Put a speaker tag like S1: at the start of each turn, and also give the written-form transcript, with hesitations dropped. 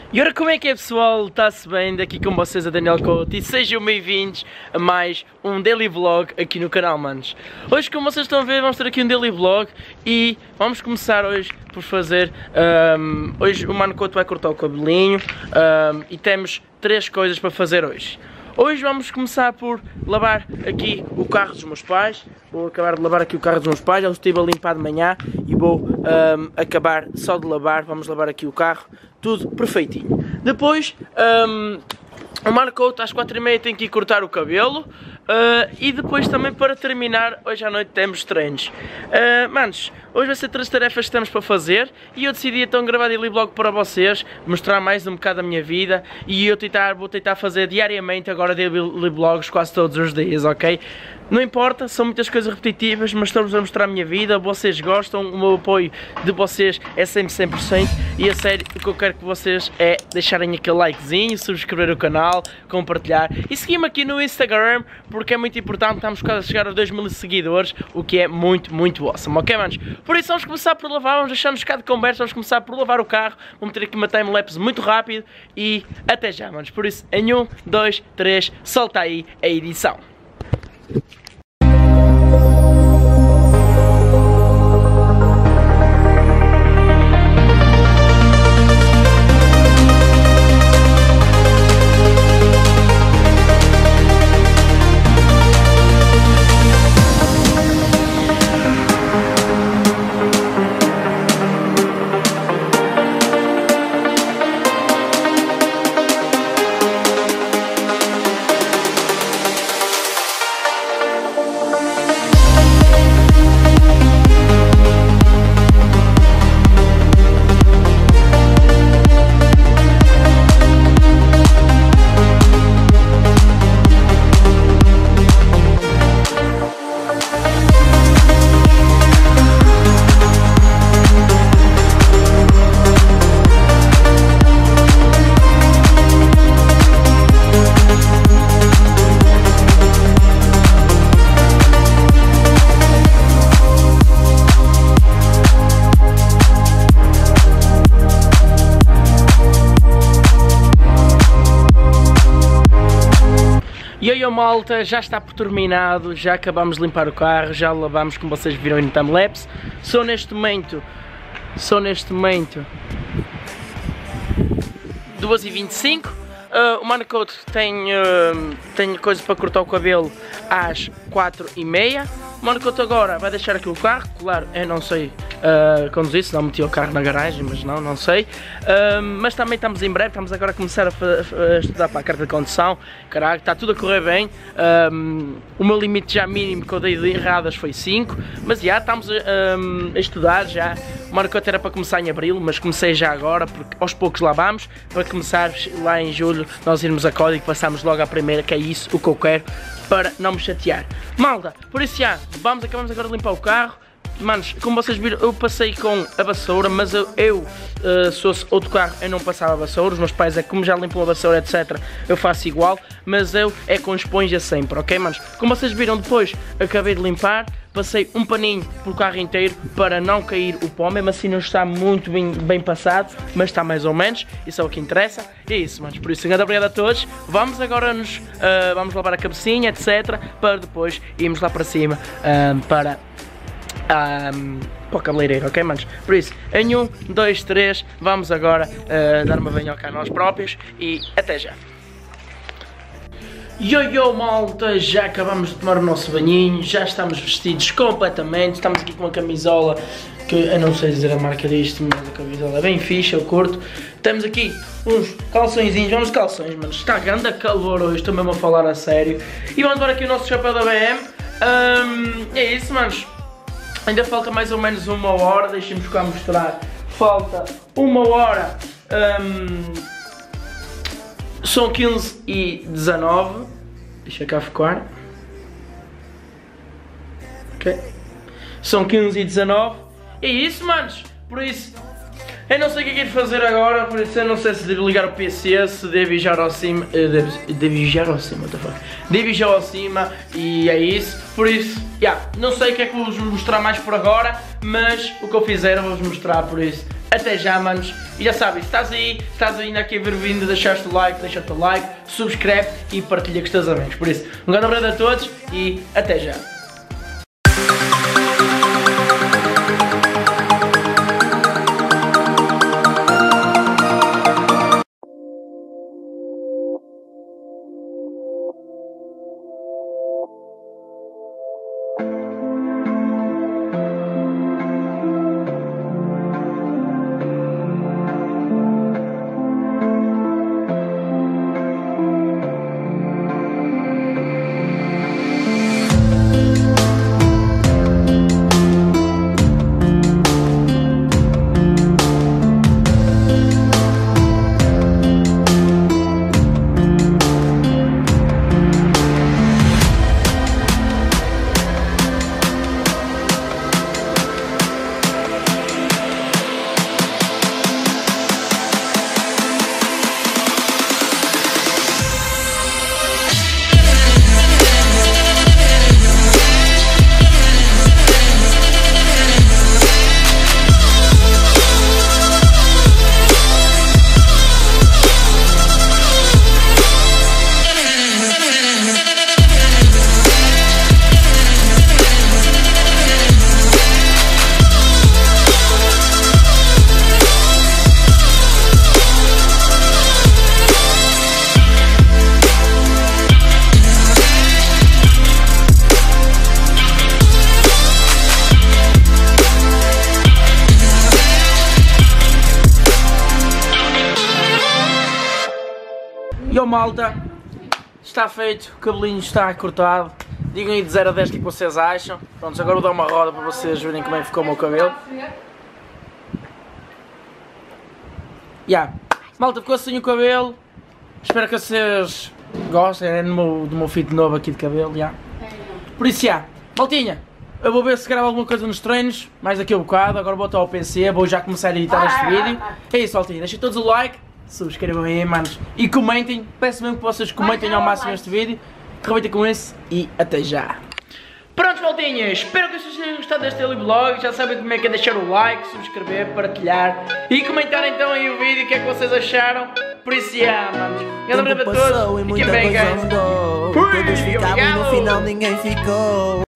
S1: E ora, como é que é, pessoal? Está-se bem? Daqui com vocês a Daniel Couto e sejam bem-vindos a mais um daily vlog aqui no canal, manos. Hoje, como vocês estão a ver, vamos ter aqui um daily vlog e vamos começar hoje por fazer... hoje o Mano Couto vai cortar o cabelinho e temos 3 coisas para fazer hoje. Hoje vamos começar por lavar aqui o carro dos meus pais. Vou acabar de lavar aqui o carro dos meus pais, já o estive a limpar de manhã e vou acabar só de lavar. Vamos lavar aqui o carro, tudo perfeitinho. Depois, o Mano Couto às 4h30 tem que ir cortar o cabelo. E depois também, para terminar, hoje à noite temos treinos. Manos, hoje vai ser 3 tarefas que temos para fazer e eu decidi então gravar daily vlog para vocês, mostrar mais um bocado da minha vida e vou tentar fazer diariamente agora daily vlogs quase todos os dias, ok? Não importa, são muitas coisas repetitivas, mas estamos a mostrar a minha vida, vocês gostam, o meu apoio de vocês é sempre 100% e a sério, o que eu quero que vocês é deixarem aquele likezinho, subscrever o canal, compartilhar e seguir-me aqui no Instagram, porque é muito importante, estamos quase a chegar aos 2000 seguidores, o que é muito awesome, ok, manos? Por isso vamos começar por lavar, vamos deixar-nos cá de conversa, vamos começar por lavar o carro, vamos ter aqui uma time-lapse muito rápido e até já, manos. Por isso, em 1, 2, 3, solta aí a edição. E aí, malta, já está por terminado, já acabamos de limpar o carro, já lavamos, como vocês viram aí no time-lapse. Sou neste momento 2h25. O Mano Couto tem coisa para cortar o cabelo às 4h30. O Mano Couto agora vai deixar aqui o carro, claro, eu não sei conduzir, senão meti o carro na garagem, mas não sei. Mas também estamos em breve, estamos agora a começar a estudar para a carta de condução. Caraca, está tudo a correr bem. O meu limite já mínimo que eu dei de erradas foi 5, mas já estamos a estudar já. O Mano Couto era para começar em abril, mas comecei já agora, porque aos poucos lá vamos, para começar lá em julho nós irmos a código, passamos logo à primeira, que é isso o que eu quero, para não me chatear. Malta, por isso já, acabamos agora de limpar o carro. Manos, como vocês viram, eu passei com a vassoura, mas se fosse outro carro eu não passava a vassoura. Os meus pais é como já limpam a vassoura, etc, eu faço igual, mas eu é com esponja sempre, ok, manos? Como vocês viram depois, acabei de limpar, passei um paninho pelo carro inteiro para não cair o pó, mesmo assim não está muito bem passado, mas está mais ou menos, isso é o que interessa. E é isso, manos, por isso, um grande obrigado a todos. Vamos agora vamos lavar a cabecinha, etc, para depois irmos lá para cima, para o cabeleireiro, ok, manos? Por isso, em 1, 2, 3, vamos agora dar uma banhoca a nós próprios e até já. Yo, malta, já acabamos de tomar o nosso banhinho, já estamos vestidos completamente, estamos aqui com uma camisola que eu não sei dizer a marca disto, mas a camisola é bem fixe, eu curto. Temos aqui uns calçõezinhos, vamos calções, mano, está grande calor hoje, estou mesmo a falar a sério. E vamos ver aqui o nosso chapéu da BM, é isso, manos. Ainda falta mais ou menos 1 hora, deixem-me cá mostrar, falta 1 hora, são 15h19, deixa cá ficar, ok, são 15h19, é isso, manos, por isso, eu não sei o que é que ir fazer agora, por isso eu não sei se devo ligar o PC, se devo ir já ao cima, devo ir já ao cima, what the fuck? Devo ir já ao cima e é isso, por isso, não sei o que é que vou-vos mostrar mais por agora, mas o que eu fizer eu vou-vos mostrar, por isso, até já, manos. E já sabem, se estás ainda aqui a ver o vídeo, deixaste o like, deixa o teu like, subscreve e partilha com os teus amigos. Por isso, um grande abraço a todos e até já. Yo malta, está feito, o cabelinho está cortado. Digam aí de 0 a 10 o que vocês acham. Pronto, agora vou dar uma roda para vocês verem como é que ficou o meu cabelo. Malta, ficou assim o cabelo. Espero que vocês gostem do meu fit novo aqui de cabelo. Por isso, maltinha, eu vou ver se gravo alguma coisa nos treinos, mais daqui a bocado. Agora vou ao PC, vou já começar a editar este vídeo. É isso, maltinha, deixem todos o like. Subscrevam aí, manos, e comentem, peço mesmo que vocês comentem ao máximo este vídeo. Aproveitem com esse e até já. Prontos, maltinhas, espero que vocês tenham gostado deste daily vlog. Já sabem como é que é deixar o like, subscrever, partilhar e comentar então aí o vídeo, o que é que vocês acharam. Por isso, manos, grande abraço a todos, fiquem bem, guys. Fui, obrigado.
S2: No final ninguém ficou.